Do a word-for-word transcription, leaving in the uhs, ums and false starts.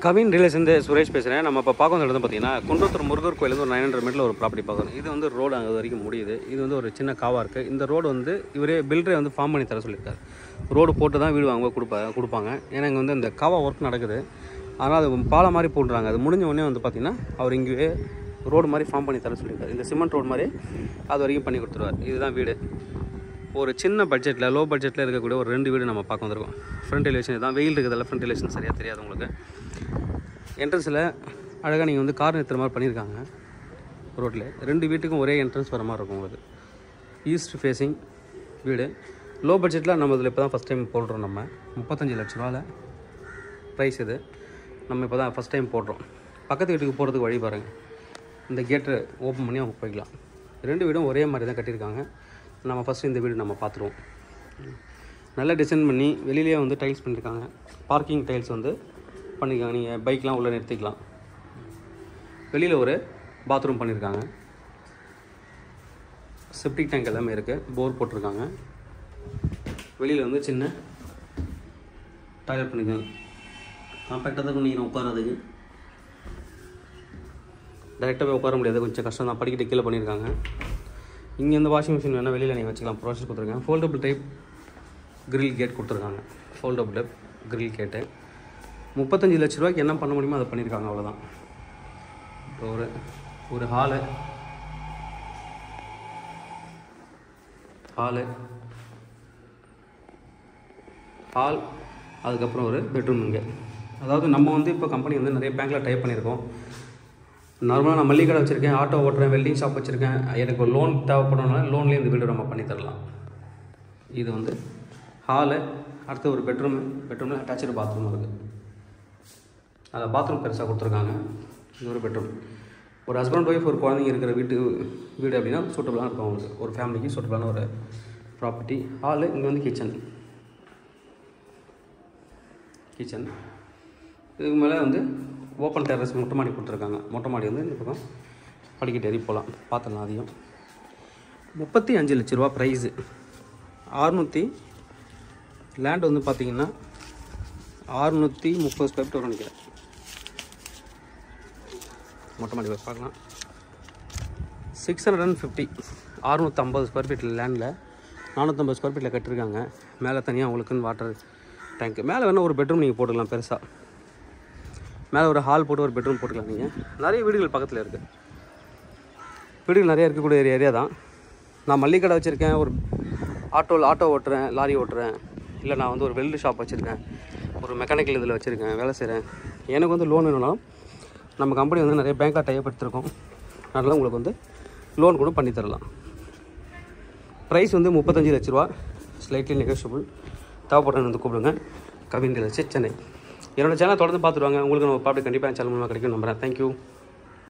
Kavin relation Suresh பேசுகிறேன். நம்ம இப்போ பார்க்க வந்த இடம் பார்த்தீங்கன்னா குன்றத்தூர் முருகர் கோயிலேருந்து ஒரு நைன் ஹண்ட்ரட் மீட்டரில் ஒரு ப்ராப்பர்ட்டி பார்க்கணும். இது வந்து ரோடு அங்கே வரைக்கும் முடியுது. இது வந்து ஒரு சின்ன காவாக இருக்குது. இந்த ரோடு வந்து இவரே பில்டரே வந்து ஃபார்ம் பண்ணி தர சொல்லியிருக்காரு. ரோடு போட்டு தான் வீடு வாங்க கொடுப்பா கொடுப்பாங்க ஏன்னா இங்கே வந்து இந்த காவா ஒர்க் நடக்குது. ஆனால் அது பாலம் மாதிரி போடுறாங்க. அது முடிஞ்ச உடனே வந்து பார்த்திங்கன்னா அவர் இங்கேயே ரோடு மாதிரி ஃபார்ம் பண்ணி தர சொல்லியிருக்காரு. இந்த சிமெண்ட் ரோடு மாதிரி அது வரைக்கும் பண்ணி கொடுத்துருவார். இதுதான் வீடு. ஒரு சின்ன பட்ஜெட்டில் லோ பட்ஜெட்டில் இருக்கக்கூடிய ஒரு ரெண்டு வீடு நம்ம பார்க்க வந்திருக்கோம். ஃப்ரண்ட் எலிவேஷன் தான். வெயில் இருக்கிறதால ஃப்ரண்ட் எலிவேஷன் சரியாக தெரியாது உங்களுக்கு. என்ட்ரன்ஸில் அழகாக நீங்கள் வந்து கார் நிறுத்துற மாதிரி பண்ணியிருக்காங்க. ரோட்டில் ரெண்டு வீட்டுக்கும் ஒரே என்ட்ரன்ஸ் வர மாதிரி இருக்கும் உங்களுக்கு. ஈஸ்ட் ஃபேஸிங் வீடு. லோ பட்ஜெட்டில் நம்ம இதில் இப்போ தான் ஃபஸ்ட் டைம் போடுறோம். நம்ம முப்பத்தஞ்சு லட்ச ரூபாவில் ப்ரைஸ் இது. நம்ம இப்போ தான் ஃபஸ்ட் டைம் போடுறோம். பக்கத்து வீட்டுக்கு போகிறதுக்கு வழி பாருங்கள். இந்த கேட்டை ஓப்பன் பண்ணி அவங்க போய்க்கலாம். ரெண்டு வீடும் ஒரே மாதிரி தான் கட்டியிருக்காங்க. நம்ம ஃபஸ்ட்டு இந்த வீடு நம்ம பார்த்துருவோம். நல்லா டிசைன் பண்ணி வெளியிலே வந்து டைல்ஸ் பண்ணியிருக்காங்க. பார்க்கிங் டைல்ஸ் வந்து பண்ணியிருக்காங்க. நீங்கள் பைக்லாம் உள்ளே நிறுத்திக்கலாம். வெளியில் ஒரு பாத்ரூம் பண்ணியிருக்காங்க. செப்டிக் டேங்க் எல்லாமே இருக்குது. போர் போட்டிருக்காங்க. வெளியில் வந்து சின்ன டாய்லெட் பண்ணியிருக்காங்க. காம்பேக்டாக தான் பண்ணிக்கிறோம் உட்காரதுக்கு. டைரெக்டாக போய் உட்கார முடியாது, கொஞ்சம் கஷ்டம் தான். படிக்கிட்டு கீழே பண்ணியிருக்காங்க. இங்கே இந்த வாஷிங் மிஷின் வேணால் வெளியில் நீங்கள் வச்சுக்கலாம். ப்ராசஸ் கொடுத்துருக்காங்க. ஃபோல்டபுள் டைப் கிரில் கேட் கொடுத்துருக்காங்க. ஃபோல்டபுள் டைப் கிரில் கேட்டு முப்பத்தஞ்சு லட்ச ரூபாய்க்கு என்ன பண்ண முடியுமோ அதை பண்ணியிருக்காங்க. அவ்வளோதான். ஒரு ஒரு ஹாலு ஹாலு ஹால் அதுக்கப்புறம் ஒரு பெட்ரூம். இங்கே அதாவது நம்ம வந்து இப்போ கம்பெனி வந்து நிறைய பேங்க்கில் டைப் பண்ணியிருக்கோம். நார்மலாக நான் மல்லிகை கடை வச்சுருக்கேன், ஆட்டோ ஓட்டுறேன், வெல்டிங் ஷாப் வச்சுருக்கேன். எனக்கு ஒரு லோன் தேவைப்படுறதுனால லோன்லேயே இந்த வீடு நம்ம பண்ணி தரலாம். இது வந்து ஹாலு. அடுத்து ஒரு பெட்ரூம். பெட்ரூமில் அட்டாச்சு பாத்ரூம் இருக்குது. அதில் பாத்ரூம் பெருசாக கொடுத்துருக்காங்க. இது ஒரு பெட்ரூம். ஒரு ஹஸ்பண்ட் ஒய்ஃப் ஒரு குழந்தைங்க இருக்கிற வீட்டு வீடு அப்படின்னா சூட்டபுளாக இருக்கும் அவங்களுக்கு. ஒரு ஃபேமிலிக்கு சூட்டபுளான ஒரு ப்ராப்பர்ட்டி. ஹாலு. இங்கே வந்து கிச்சன் கிச்சன் இதுக்கு மேலே வந்து ஓப்பன் டெரஸ் மொட்டை மாடி கொடுத்துருக்காங்க. மொட்டை மாடி வந்து இந்த பக்கம் படிக்கிட்டு ஏறி போகலாம். பார்த்துடலாம். அதையும் முப்பத்தி அஞ்சு லட்ச ரூபா ப்ரைஸு. ஆறுநூற்றி லேண்ட் வந்து பார்த்திங்கன்னா ஆறுநூற்றி முப்பது ஸ்கொயர் ஃபீட் வரும் நினைக்கிறேன். மொட்டை மாடி பார்க்கலாம். சிக்ஸ் ஹண்ட்ரட் அண்ட் ஃபிஃப்டி அறுநூற்றம்பது ஸ்கொயர் ஃபீட் லேண்டில் நானூற்றம்பது ஸ்கொயர் ஃபீட்டில் கட்டிருக்காங்க. மேலே தனியாக உங்களுக்குன்னு வாட்டர் டேங்க்கு. மேலே வேணால் ஒரு பெட்ரூம் நீங்கள் போட்டுக்கலாம் பெருசாக. மேலே ஒரு ஹால் போட்டு ஒரு பெட்ரூம் போட்டுக்கலாம். நீங்கள் நிறைய வீடுகள் பக்கத்தில் இருக்குது. வீடுகள் நிறையா இருக்கக்கூடிய ஒரு ஏரியா தான். நான் மல்லிகை கடை வச்சுருக்கேன், ஒரு ஆட்டோவில் ஆட்டோ ஓட்டுறேன், லாரி ஓட்டுறேன், இல்லை நான் வந்து ஒரு வெல்டு ஷாப் வச்சுருக்கேன், ஒரு மெக்கானிக்கல் இதில் வச்சுருக்கேன், வேலை செய்கிறேன். எனக்கு வந்து லோன் வேணும்னாலும் நம்ம கம்பெனி வந்து நிறைய பேங்காக டைப் எடுத்துருக்கோம். அதனால் உங்களுக்கு வந்து லோன் கூட பண்ணித்தரலாம். ப்ரைஸ் வந்து முப்பத்தஞ்சு லட்ச ரூபா. Slightly negotiable. தேவைப்படுறேன்னு வந்து கூப்பிடுங்க. கவின் ரிலேஷன் சென்னை. என்னோடய சேனல் தொடர்ந்து பார்த்துருவாங்க. உங்களுக்கு நம்ம ப்ராப்பர்ட்டி கண்டிப்பாக என் சேனல் மூலமாக கிடைக்கும் நம்புகிறேன். தேங்க்யூ.